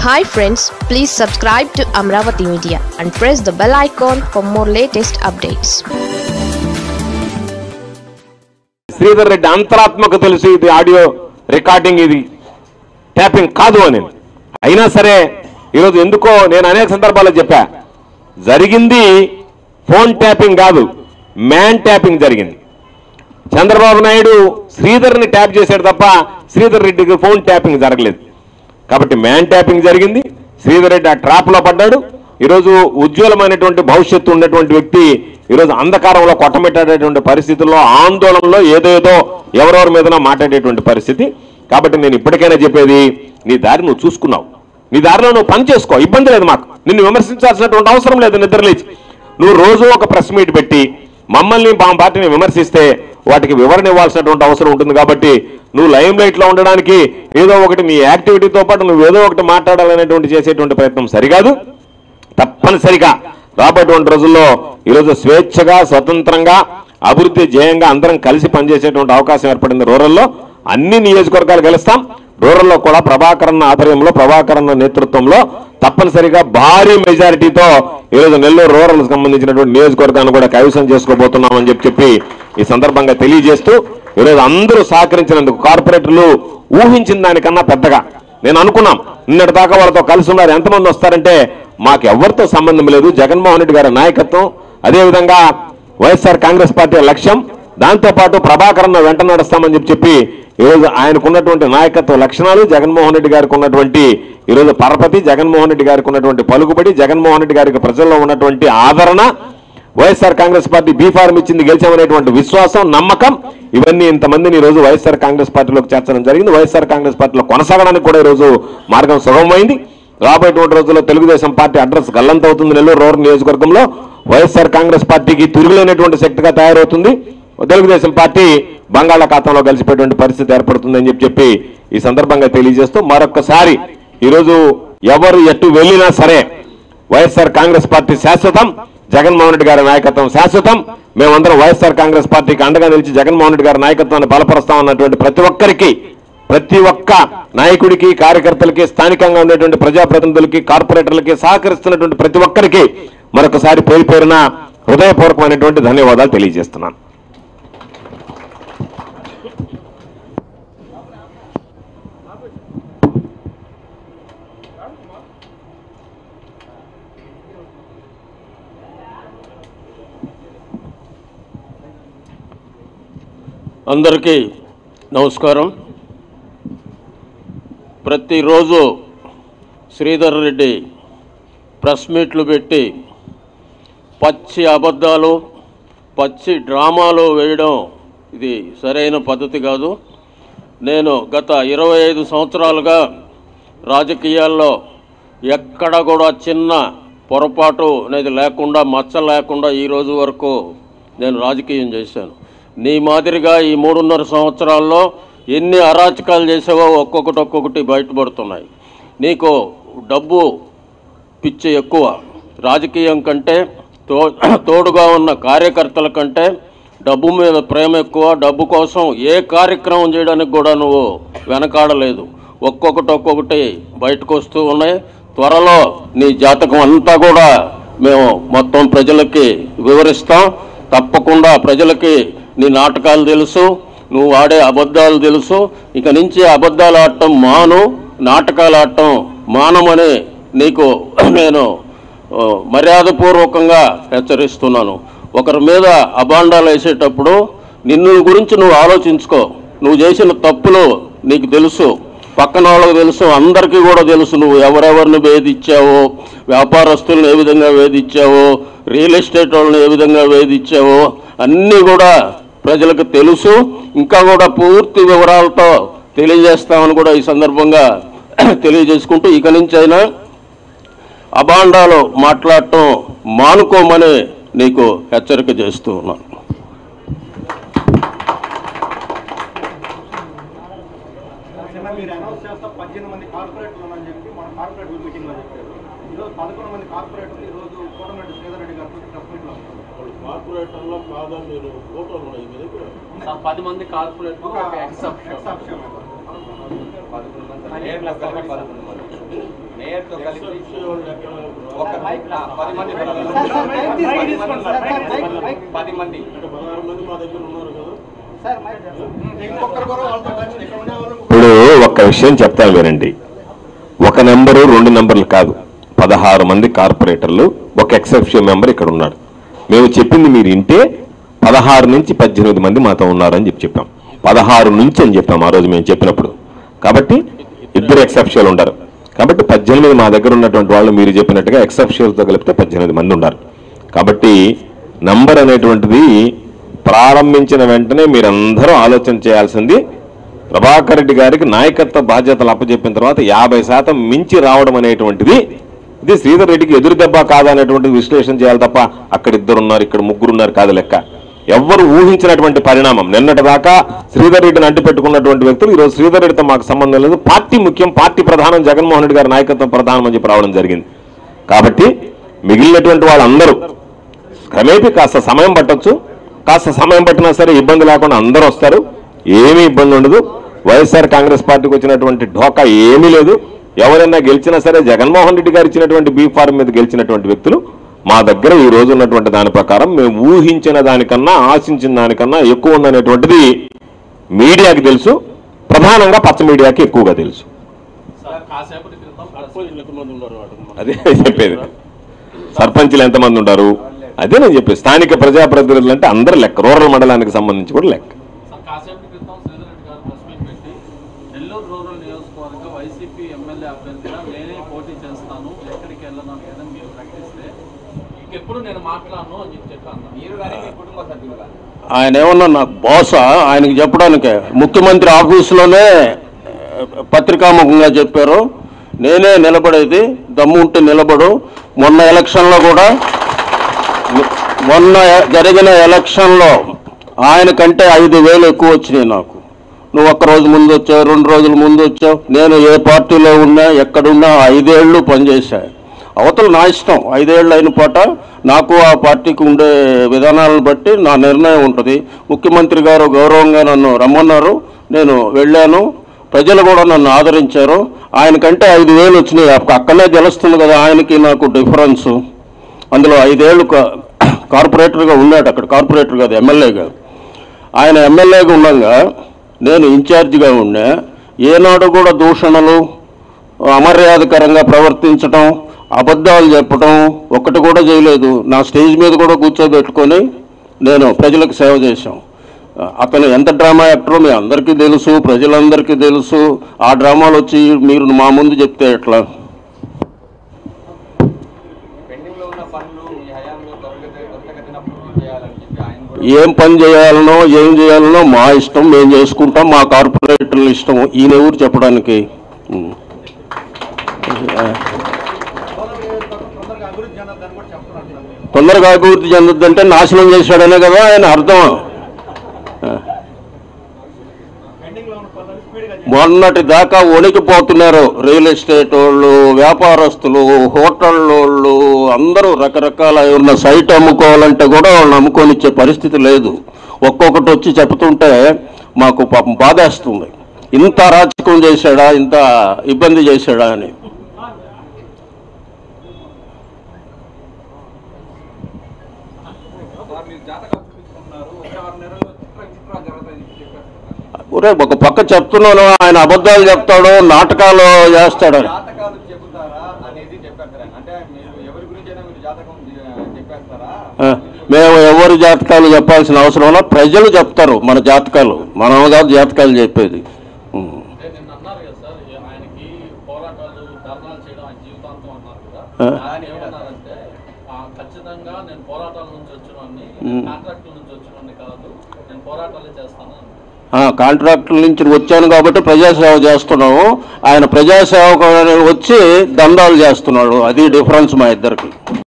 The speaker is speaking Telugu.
Hi friends, please subscribe to Amravati Media and press the bell icon for more latest updates. Sridhar Reddy అంతరాత్మకు తెలుసు ఇది ఆడియో రికార్డింగ్, ఇది ట్యాపింగ్ కాదు అని. అయినా సరే ఈరోజు ఎందుకో నేను అనేక సందర్భాల్లో చెప్పా, జరిగింది ఫోన్ ట్యాపింగ్ కాదు, మ్యాన్ ట్యాపింగ్ జరిగింది. చంద్రబాబు నాయుడు శ్రీధర్ని ట్యాప్ చేశాడు తప్ప శ్రీధర్ రెడ్డికి ఫోన్ ట్యాపింగ్ జరగలేదు. కాబట్టి మ్యాన్ ట్యాపింగ్ జరిగింది. శ్రీధర్ రెడ్డి ఆ ట్రాప్లో పడ్డాడు. ఈరోజు ఉజ్వలమైనటువంటి భవిష్యత్తు ఉన్నటువంటి వ్యక్తి ఈరోజు అంధకారంలో కొట్టమెట్టేటటువంటి పరిస్థితుల్లో, ఆందోళనలో ఏదేదో ఎవరెవరి మీదనో మాట్లాడేటువంటి పరిస్థితి. కాబట్టి నేను ఇప్పటికైనా చెప్పేది, నీ దారి నువ్వు చూసుకున్నావు, నీ దారిలో నువ్వు పని చేసుకో, ఇబ్బంది లేదు. మాకు నిన్ను విమర్శించాల్సినటువంటి అవసరం లేదు. నిద్రలేచి నువ్వు రోజు ఒక ప్రెస్ మీట్ పెట్టి మమ్మల్ని మా పార్టీని విమర్శిస్తే వాటికి వివరణ ఇవ్వాల్సినటువంటి అవసరం ఉంటుంది. కాబట్టి నువ్వు లైమ్ లైట్లో ఉండడానికి ఏదో ఒకటి నీ యాక్టివిటీతో పాటు నువ్వు ఏదో ఒకటి మాట్లాడాలనేటువంటి చేసేటువంటి ప్రయత్నం సరికాదు. తప్పనిసరిగా రాబోయేటువంటి రోజుల్లో ఈరోజు స్వేచ్ఛగా, స్వతంత్రంగా, అభివృద్ధి ధ్యేయంగా అందరం కలిసి పనిచేసేటువంటి అవకాశం ఏర్పడింది. రూరల్లో అన్ని నియోజకవర్గాలు గెలుస్తాం. రూరల్లో కూడా ప్రభాకరన్న ఆధ్వర్యంలో, ప్రభాకరన్న నేతృత్వంలో తప్పనిసరిగా భారీ మెజారిటీతో ఈరోజు నెల్లూరు రూరల్ సంబంధించినటువంటి నియోజకవర్గాన్ని కూడా కైవసం చేసుకోబోతున్నామని చెప్పి ఈ సందర్భంగా తెలియజేస్తూ, ఈరోజు అందరూ సహకరించినందుకు కార్పొరేటర్లు ఊహించిన దానికన్నా పెద్దగా నేను అనుకున్నాం. నిన్నటి దాకా వాళ్ళతో కలిసి ఉన్నారు. ఎంతమంది వస్తారంటే మాకు ఎవరితో సంబంధం లేదు, జగన్మోహన్ రెడ్డి గారి నాయకత్వం, అదేవిధంగా వైఎస్ఆర్ కాంగ్రెస్ పార్టీ లక్ష్యం, దాంతోపాటు ప్రభాకరన్న వెంట నడుస్తామని చెప్పి ఈరోజు ఆయనకున్నటువంటి నాయకత్వ లక్షణాలు, జగన్మోహన్ రెడ్డి గారికి ఉన్నటువంటి ఈరోజు పరపతి, జగన్మోహన్ రెడ్డి గారికి ఉన్నటువంటి పలుకుబడి, జగన్మోహన్ రెడ్డి గారికి ప్రజల్లో ఉన్నటువంటి ఆదరణ, వైఎస్ఆర్ కాంగ్రెస్ పార్టీ బీఫార్మ్ ఇచ్చింది గెలిచామనేటువంటి విశ్వాసం, నమ్మకం, ఇవన్నీ ఇంతమందిని ఈరోజు వైఎస్ఆర్ కాంగ్రెస్ పార్టీలోకి చేర్చడం జరిగింది. వైఎస్ఆర్ కాంగ్రెస్ పార్టీలో కొనసాగడానికి కూడా ఈరోజు మార్గం సుగమమైంది. రాబోయేటువంటి రోజుల్లో తెలుగుదేశం పార్టీ అడ్రస్ గల్లంతవుతుంది. నెల్లూరు రూరల్ నియోజకవర్గంలో వైఎస్ఆర్ కాంగ్రెస్ పార్టీకి తిరుగులేనటువంటి శక్తిగా తయారవుతుంది. తెలుగుదేశం పార్టీ బంగాళాఖాతంలో కలిసిపోయేటువంటి పరిస్థితి ఏర్పడుతుందని చెప్పి ఈ సందర్భంగా తెలియజేస్తూ, మరొక్కసారి ఈరోజు ఎవరు ఎటు వెళ్ళినా సరే వైఎస్ఆర్ కాంగ్రెస్ పార్టీ శాశ్వతం, జగన్మోహన్ రెడ్డి గారి నాయకత్వం శాశ్వతం. మేమందరం వైఎస్ఆర్ కాంగ్రెస్ పార్టీకి అండగా నిలిచి జగన్మోహన్ రెడ్డి గారి నాయకత్వాన్ని బలపరుస్తామన్నటువంటి ప్రతి ఒక్కరికి, ప్రతి ఒక్క నాయకుడికి, కార్యకర్తలకి, స్థానికంగా ఉండేటువంటి ప్రజాప్రతినిధులకి, కార్పొరేటర్లకి సహకరిస్తున్నటువంటి ప్రతి ఒక్కరికి మరొకసారి పేరు పేరున హృదయపూర్వకమైనటువంటి ధన్యవాదాలు తెలియజేస్తున్నాను. అందరికీ నమస్కారం. ప్రతిరోజు శ్రీధర్ రెడ్డి ప్రెస్ మీట్లు పెట్టి పచ్చి అబద్ధాలు, పచ్చి డ్రామాలు వేయడం ఇది సరైన పద్ధతి కాదు. నేను గత 25 సంవత్సరాలుగా రాజకీయాల్లో ఎక్కడ కూడా చిన్న పొరపాటు అనేది లేకుండా, మచ్చ లేకుండా ఈరోజు వరకు నేను రాజకీయం చేశాను. నీ మాదిరిగా ఈ 3.5 సంవత్సరాల్లో ఎన్ని అరాచకాలు చేసావో ఒక్కొక్కటి బయటపడుతున్నాయి. నీకు డబ్బు పిచ్చి ఎక్కువ. రాజకీయం కంటే, తోడుగా ఉన్న కార్యకర్తల కంటే డబ్బు మీద ప్రేమ ఎక్కువ. డబ్బు కోసం ఏ కార్యక్రమం చేయడానికి కూడా నువ్వు వెనకాడలేదు. ఒక్కొక్కటి బయటకు వస్తూ ఉన్నాయి. త్వరలో నీ జాతకం అంతా కూడా మేము మొత్తం ప్రజలకి వివరిస్తాం. తప్పకుండా ప్రజలకి నీ నాటకాలు తెలుసు, నువ్వు ఆడే అబద్ధాలు తెలుసు. ఇక నుంచి అబద్ధాలు ఆడటం మాను, నాటకాలు ఆడటం మానమని నీకు నేను మర్యాదపూర్వకంగా హెచ్చరిస్తున్నాను. ఒకరి మీద అబాండాలు వేసేటప్పుడు నిన్ను గురించి నువ్వు ఆలోచించుకో. నువ్వు చేసిన తప్పులు నీకు తెలుసు, పక్కన వాళ్ళకి తెలుసు, అందరికీ కూడా తెలుసు. నువ్వు ఎవరెవరిని వేధించావో, వ్యాపారస్తులను ఏ విధంగా వేధించావో, రియల్ ఎస్టేట్ వాళ్ళని ఏ విధంగా వేధించావో అన్నీ కూడా ప్రజలకు తెలుసు. ఇంకా కూడా పూర్తి వివరాలతో తెలియజేస్తామని కూడా ఈ సందర్భంగా తెలియజేసుకుంటూ, ఇక నుంచి అయినా అబాండాలు మాట్లాడటం మానుకోమని నీకు హెచ్చరిక చేస్తూ ఉన్నాను. కార్పొరేటర్లో కాదని మీరు ఫోటోలు ఉన్నాయి మీ దగ్గర? 10 మంది కార్పొరేటర్లు, ఒక ఎక్సెప్షన్. 11 మంది. మేయర్తో కలిపి ఒక 10 మంది ఇప్పుడు ఒక్క విషయం చెప్తాను వినండి. ఒక నెంబరు 2 నెంబర్లు కాదు, 16 మంది కార్పొరేటర్లు, ఒక ఎక్సెప్షన్ మెంబర్ ఇక్కడ ఉన్నాడు. మేము చెప్పింది మీరు వింటే 16 నుంచి 18 మంది మాతో ఉన్నారని చెప్పాం. 16 నుంచి అని చెప్పాం ఆ రోజు మేము చెప్పినప్పుడు. కాబట్టి 2 ఎక్సెప్షన్లు ఉండరు. కాబట్టి 18 మా దగ్గర ఉన్నటువంటి వాళ్ళు మీరు చెప్పినట్టుగా ఎక్సెప్షన్లతో కలిపితే 18 మంది ఉన్నారు. కాబట్టి నంబర్ అనేటువంటిది ప్రారంభించిన వెంటనే మీరందరూ ఆలోచన చేయాల్సింది, ప్రభాకర్ రెడ్డి గారికి నాయకత్వ బాధ్యతలు అప్పచెప్పిన తర్వాత 50% మించి రావడం అనేటువంటిది ఇది శ్రీధర్ రెడ్డికి ఎదురు దెబ్బ కాదనేటువంటిది విశ్లేషణ చేయాలి తప్ప అక్కడ 2 ఉన్నారు ఇక్కడ 3 ఉన్నారు కాదు లెక్క. ఎవ్వరు ఊహించినటువంటి పరిణామం. నిన్నటి దాకా శ్రీధర్ రెడ్డిని అంటి పెట్టుకున్నటువంటి వ్యక్తులు ఈరోజు శ్రీధర్ రెడ్డితో మాకు సంబంధం లేదు, పార్టీ ముఖ్యం, పార్టీ ప్రధానం, జగన్మోహన్ రెడ్డి గారి నాయకత్వం ప్రధానం అని చెప్పి రావడం జరిగింది. కాబట్టి మిగిలినటువంటి వాళ్ళందరూ క్రమేపీ కాస్త సమయం పట్టొచ్చు, కాస్త సమయం పట్టినా సరే ఇబ్బంది లేకుండా అందరూ వస్తారు, ఏమీ ఇబ్బంది ఉండదు. వైఎస్ఆర్ కాంగ్రెస్ పార్టీకి వచ్చినటువంటి ఢోకా ఏమీ లేదు. ఎవరైనా గెలిచినా సరే జగన్మోహన్ రెడ్డి గారు ఇచ్చినటువంటి బీ ఫార్మ్ మీద గెలిచినటువంటి వ్యక్తులు మా దగ్గర ఈ రోజు ఉన్నటువంటి దాని ప్రకారం మేము ఊహించిన దానికన్నా ఆశించిన దానికన్నా ఎక్కువ ఉందనేటువంటిది మీడియాకి తెలుసు, ప్రధానంగా పచ్చ మీడియాకి ఎక్కువగా తెలుసు. అదే చెప్పేది, సర్పంచ్లు ఎంతమంది ఉంటారు అదే నేను చెప్పేది. స్థానిక ప్రజాప్రతినిధులు అంటే అందరు లెక్క, రూరల్ మండలానికి సంబంధించి కూడా లెక్క. నెల్లూరు రూరల్ నియోజకవర్గ వైసీపీ ఎమ్మెల్యే అభ్యర్థిగా నేనే పోటీ చేస్తాను, ఎక్కడికి వెళ్ళను ఏదని మీరు ప్రకటిస్తే ఇంకెప్పుడు నేను మాట్లాడను అని చెప్పాను. మీరు కానీ మీ కుటుంబ సభ్యులు కానీ ఆయన ఏమన్నా నాకు బాసా ఆయనకి చెప్పడానికే ముఖ్యమంత్రి ఆఫీసులోనే పత్రికాముఖంగా చెప్పారు, నేనే నిలబడేది, దమ్ము ఉంటే నిలబడు. మొన్న ఎలక్షన్లో కూడా, మొన్న జరిగిన ఎలక్షన్లో ఆయన కంటే 5,000 ఎక్కువ వచ్చినాయి నాకు. నువ్వు ఒక్కరోజు ముందు వచ్చావు, 2 రోజుల ముందు వచ్చావు. నేను ఏ పార్టీలో ఉన్నా ఎక్కడున్నా 5 ఏళ్ళు పనిచేశా. అవతల నా ఇష్టం, 5 ఏళ్ళు అయిన పాట నాకు ఆ పార్టీకి ఉండే విధానాలను బట్టి నా నిర్ణయం ఉంటుంది. ముఖ్యమంత్రి గారు గౌరవంగా నన్ను రమ్మన్నారు, నేను వెళ్ళాను, ప్రజలు కూడా నన్ను ఆదరించారు. ఆయనకంటే 5,000 వచ్చినాయి. అక్కడనే తెలుస్తుంది కదా ఆయనకి నాకు డిఫరెన్సు. అందులో 5 ఏళ్ళు కార్పొరేటర్గా ఉన్నాడు, అక్కడ కార్పొరేటర్ కాదు ఎమ్మెల్యేగా. ఆయన ఎమ్మెల్యేగా ఉండగా నేను ఇన్ఛార్జిగా ఉన్నా. ఏనాడు కూడా దూషణలు, అమర్యాదకరంగా ప్రవర్తించడం, అబద్ధాలు చెప్పడం ఒక్కటి కూడా చేయలేదు. నా స్టేజ్ మీద కూడా కూర్చోబెట్టుకొని నేను ప్రజలకు సేవ చేశాం. అతను ఎంత డ్రామా యాక్టరో మీ అందరికీ తెలుసు, ప్రజలందరికీ తెలుసు. ఆ డ్రామాలు వచ్చి మీరు మా ముందు చెప్తే ఎట్లా? ఏం పని చేయాలనో ఏం చేయాలనో మా ఇష్టం, మేము చేసుకుంటాం, మా కార్పొరేటర్ల ఇష్టం. ఈయన ఎవరు చెప్పడానికి? తొందరగా అభివృద్ధి చెందొద్దంటే నాశనం చేశాడనే కదా ఆయన అర్థం. మొన్నటి దాకా వణికిపోతున్నారు రియల్ ఎస్టేట్ వాళ్ళు, వ్యాపారస్తులు, హోటల్ వాళ్ళు అందరూ. రకరకాల ఉన్న సైట్ అమ్ముకోవాలంటే కూడా వాళ్ళని అమ్ముకొనిచ్చే పరిస్థితి లేదు. ఒక్కొక్కటి వచ్చి చెప్తుంటే మాకు పాపం బాధేస్తుంది. ఇంత అరాచకం చేశాడా, ఇంత ఇబ్బంది చేశాడా అని. ఒరే ఒక పక్క చెప్తున్నాను, ఆయన అబద్ధాలు చెప్తాడు, నాటకాలు చేస్తాడు. మేము ఎవరి జాతకాలు చెప్పాల్సిన అవసరం ఉన్నా ప్రజలు చెప్తారు మన జాతకాలు, మనం కాదు జాతకాలు చెప్పేది. కాంట్రాక్టుల నుంచి వచ్చాను కాబట్టి ప్రజాసేవ చేస్తున్నాము. ఆయన ప్రజాసేవ వచ్చి దందాలు చేస్తున్నాడు. అది డిఫరెన్స్ మా ఇద్దరికి.